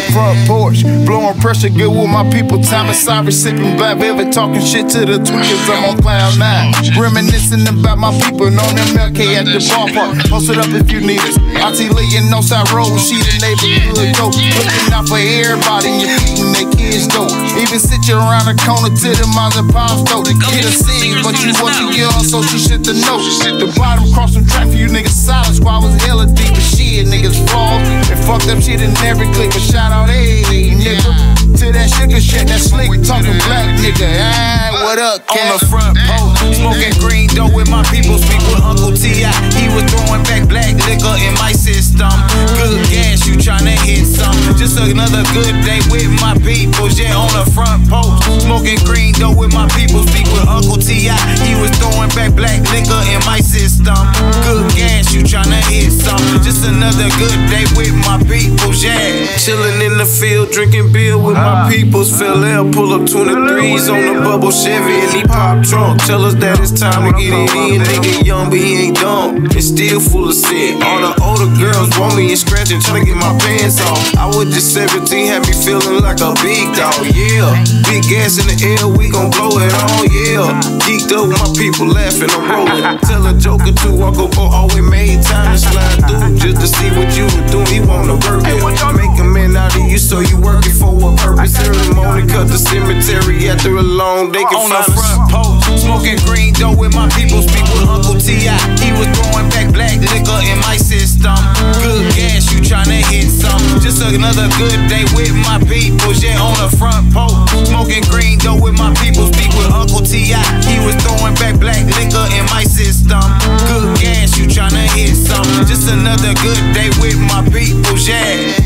front porch, blowing pressure good with my people. Time and sorry, sipping black velvet, talking shit to the tweakers. I'm on cloud 9, reminiscing about my people on MLK at the ballpark. Post it up if you need us. Auntie Lee in Northside Road, she the neighborhood dope. Looking out for everybody and your feet and their kids dope. Even sit you around the corner to the moms and pops dope. Get a seed, but you wasn't young, so she shit the note. The bottom cross some track for you niggas. Silent Squad was hella deep, but shit, niggas flawed and fucked up shit in every click. But shout out, hey, nigga, to that sugar shit, that slick talking black nigga. Ay, what up, cat? On the front post, smoking green dough with my people. Speak with Uncle T.I. He was throwing back black liquor in my system. Good gas, you tryna hit some. Just another good day with my people. Yeah, on the front post, smoking green dough with my people. Speak with Uncle T.I. He was throwing back black liquor in my system. Good gas, you tryna hit some. Just another good day with my people. Yeah, chillin' in the field, drinking beer with my peoples. Phil L pull up 23s on the bubble Chevy and he pop trunk. Tell us that it's time to get it in. Nigga young, but he ain't dumb. It's still full of shit. All the older girls want me and scratching, tryna get my pants off. I was just 17, had me feeling like a big dog. Yeah, big gas in the air, we gon' blow it on. Yeah, geeked up with my people laughing, I'm rolling. Tell a joke or two, Uncle Bo always made time to slide through just to see what you were doing. He wanna work it. Make a man out of you, so you working for a purpose. Early morning, cut the cemetery after a long day. On the front post, smoking green dough with my people. Speak with Uncle T.I. He was throwing back black liquor in my system. Good gas, you tryna hit some. Just another good day with my people. Yeah, on the front post, smoking green dough with my people. Speak with Uncle T.I. He was throwing back black liquor in my system. Good gas, you tryna hit some. Just another good day with my people. Yeah.